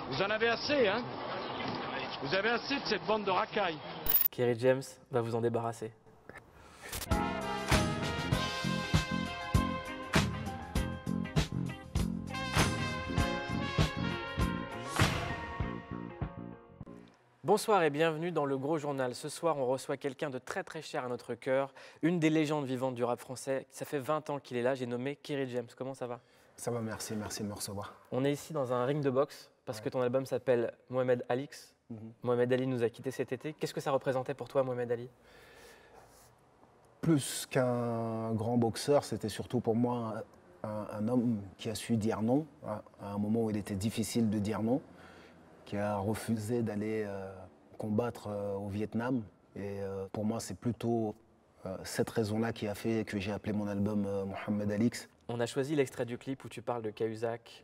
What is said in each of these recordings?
Vous en avez assez, hein? Vous avez assez de cette bande de racailles. Kerry James va vous en débarrasser. Bonsoir et bienvenue dans le Gros Journal. Ce soir, on reçoit quelqu'un de très très cher à notre cœur, une des légendes vivantes du rap français. Ça fait 20 ans qu'il est là, j'ai nommé Kerry James. Comment ça va? Ça va, merci de me recevoir. On est ici dans un ring de boxe parce que ton album s'appelle Mohamed Alix. Mohamed Ali nous a quittés cet été. Qu'est-ce que ça représentait pour toi, Mohamed Ali? Plus qu'un grand boxeur, c'était surtout pour moi un homme qui a su dire non, à un moment où il était difficile de dire non, qui a refusé d'aller combattre au Vietnam. Et pour moi, c'est plutôt cette raison-là qui a fait que j'ai appelé mon album Mohamed Alix. On a choisi l'extrait du clip où tu parles de Cahuzac,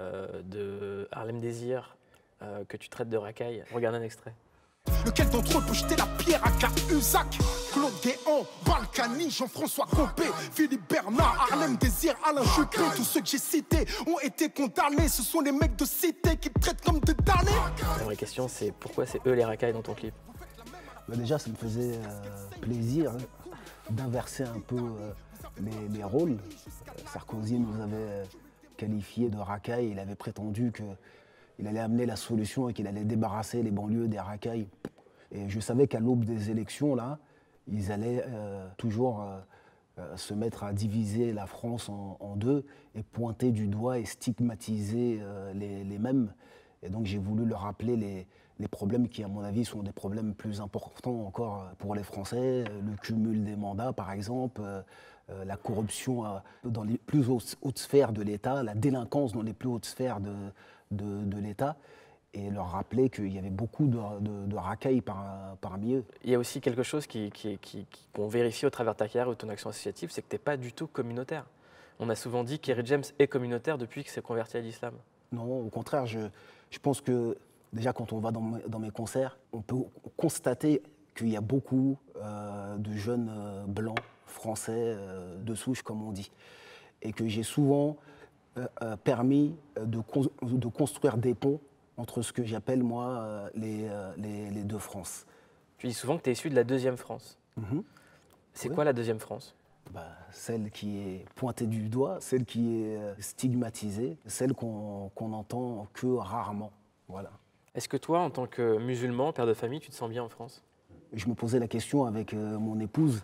de Harlem Désir, que tu traites de racaille. Regarde un extrait. Lequel d'entre eux peut jeter la pierre à Cahuzac? Claude Guéant, Balkany, Jean-François Copé, Philippe Bernard, Harlem Désir, Alain Juppé. Tous ceux que j'ai cités ont été condamnés. Ce sont les mecs de cité qui te traitent comme des damnés. La vraie question, c'est pourquoi c'est eux les racailles dans ton clip? Déjà, ça me faisait plaisir d'inverser un peu les rôles. Sarkozy nous avait qualifiés de racailles. Il avait prétendu qu'il allait amener la solution et qu'il allait débarrasser les banlieues des racailles. Et je savais qu'à l'aube des élections, là, ils allaient toujours se mettre à diviser la France en deux et pointer du doigt et stigmatiser les mêmes. Et donc j'ai voulu leur rappeler les problèmes qui, à mon avis, sont des problèmes plus importants encore pour les Français. Le cumul des mandats, par exemple, la corruption dans les plus hautes sphères de l'État, la délinquance dans les plus hautes sphères de l'État. Et leur rappeler qu'il y avait beaucoup de racailles parmi eux. Il y a aussi quelque chose qu'on vérifie au travers de ta carrière ou de ton action associative, c'est que tu n'es pas du tout communautaire. On a souvent dit que Kerry James est communautaire depuis qu'il s'est converti à l'islam. Non, au contraire, je pense que déjà quand on va dans mes concerts, on peut constater qu'il y a beaucoup de jeunes blancs, français, de souche comme on dit. Et que j'ai souvent permis de construire des ponts entre ce que j'appelle moi les deux France. Tu dis souvent que tu es issu de la deuxième France. C'est quoi la deuxième France? Celle qui est pointée du doigt, celle qui est stigmatisée, celle qu'on n'entend que rarement. Voilà. Est-ce que toi, en tant que musulman, père de famille, tu te sens bien en France? Je me posais la question avec mon épouse,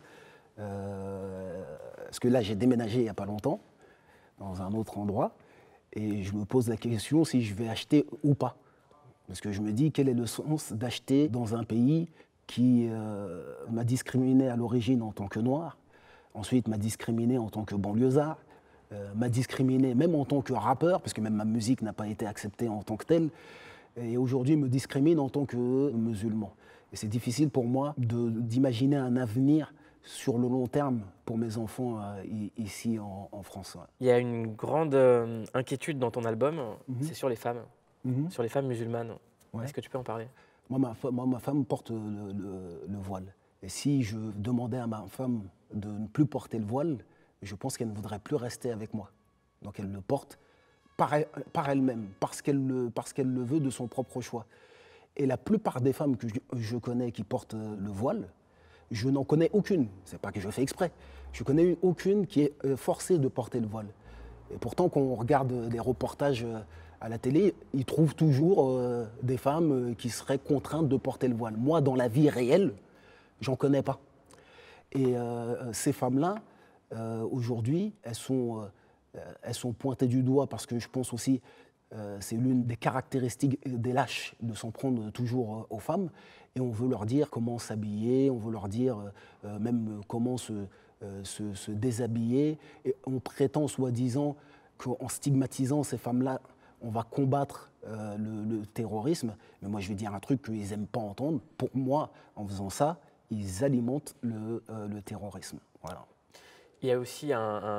parce que là j'ai déménagé il n'y a pas longtemps, dans un autre endroit, et je me pose la question si je vais acheter ou pas. Parce que je me dis, quel est le sens d'acheter dans un pays qui m'a discriminé à l'origine en tant que noir, ensuite m'a discriminé en tant que banlieusard, m'a discriminé même en tant que rappeur, parce que même ma musique n'a pas été acceptée en tant que telle, et aujourd'hui me discrimine en tant que musulman. Et c'est difficile pour moi d'imaginer un avenir sur le long terme pour mes enfants ici en France. Il y a une grande inquiétude dans ton album, c'est sur les femmes. Sur les femmes musulmanes. Ouais. Est-ce que tu peux en parler? Moi, ma femme porte le voile. Et si je demandais à ma femme de ne plus porter le voile, je pense qu'elle ne voudrait plus rester avec moi. Donc elle le porte par elle-même, parce qu'elle le veut de son propre choix. Et la plupart des femmes que je connais qui portent le voile, je n'en connais aucune. C'est pas que je fais exprès. Je connais aucune qui est forcée de porter le voile. Et pourtant, quand on regarde les reportages à la télé, ils trouvent toujours des femmes qui seraient contraintes de porter le voile. Moi, dans la vie réelle, j'en connais pas. Et ces femmes-là, aujourd'hui, elles sont pointées du doigt parce que je pense aussi, c'est l'une des caractéristiques des lâches de s'en prendre toujours aux femmes. Et on veut leur dire comment s'habiller, on veut leur dire même comment se déshabiller. Et on prétend soi-disant qu'en stigmatisant ces femmes-là, on va combattre le terrorisme. Mais moi, je vais dire un truc qu'ils n'aiment pas entendre. Pour moi, en faisant ça, ils alimentent le terrorisme. Voilà. Il y a aussi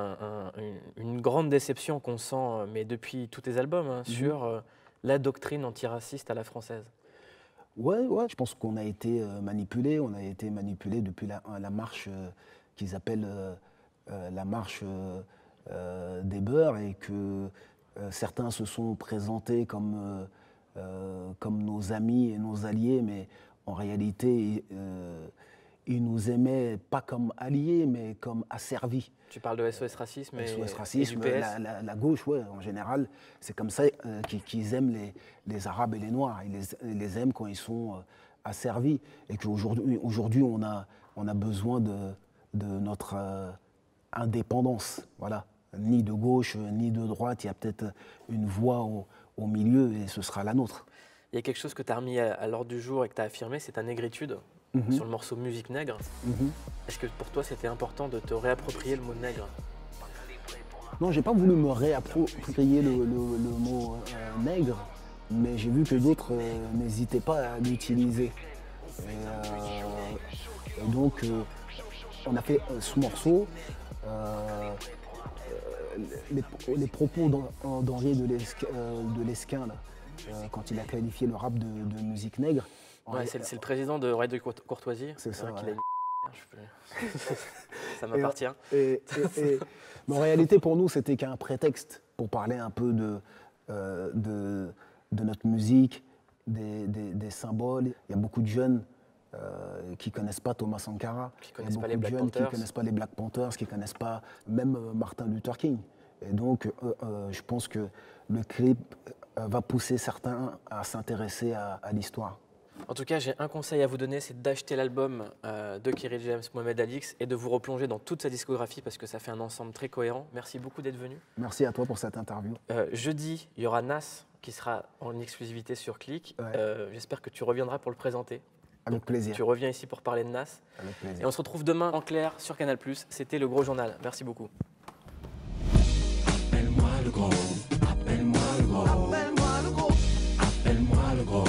une grande déception qu'on sent, mais depuis tous tes albums, sur la doctrine antiraciste à la française. Ouais, je pense qu'on a été manipulé. On a été manipulé depuis la marche qu'ils appellent la marche des beurs, et que certains se sont présentés comme comme nos amis et nos alliés, mais en réalité, ils nous aimaient pas comme alliés, mais comme asservis. Tu parles de SOS Racisme SOS et Racisme, du PS. la gauche, ouais, en général, c'est comme ça qu'ils aiment les Arabes et les Noirs. Ils les aiment quand ils sont asservis. Et qu'aujourd'hui, on a besoin de notre indépendance. Voilà. Ni de gauche, ni de droite. Il y a peut-être une voie au milieu et ce sera la nôtre. Il y a quelque chose que tu as remis à l'ordre du jour et que tu as affirmé, c'est ta négritude sur le morceau Musique Nègre. Est-ce que pour toi, c'était important de te réapproprier le mot nègre? Non, j'ai pas voulu me réapproprier le mot nègre, mais j'ai vu que d'autres n'hésitaient pas à l'utiliser. Et donc, on a fait ce morceau. Les propos d'Henri de Lesquen, là, quand il a qualifié le rap de musique nègre. Ouais, c'est le président de Radio Courtoisie. C'est ça. Qu'il a une... Ça Et m'appartient. Mais en réalité, pour nous, c'était qu'un prétexte pour parler un peu de notre musique, des symboles. Il y a beaucoup de jeunes qui ne connaissent pas Thomas Sankara. Qui connaissent Il y a pas les beaucoup de Black jeunes qui Panthers. ne connaissent pas les Black Panthers, qui ne connaissent pas même Martin Luther King. Et donc, je pense que le clip va pousser certains à s'intéresser à l'histoire. En tout cas, j'ai un conseil à vous donner, c'est d'acheter l'album de Kerry James, Mohamed Alix, et de vous replonger dans toute sa discographie parce que ça fait un ensemble très cohérent. Merci beaucoup d'être venu. Merci à toi pour cette interview. Jeudi, il y aura Nas qui sera en exclusivité sur Click. Ouais. J'espère que tu reviendras pour le présenter. Avec plaisir. Tu reviens ici pour parler de Nas. Avec plaisir. Et on se retrouve demain en clair sur Canal+. C'était Le Gros Journal. Merci beaucoup. Appelle-moi le gros, appelle-moi le gros, appelle-moi le gros, appelle-moi le gros.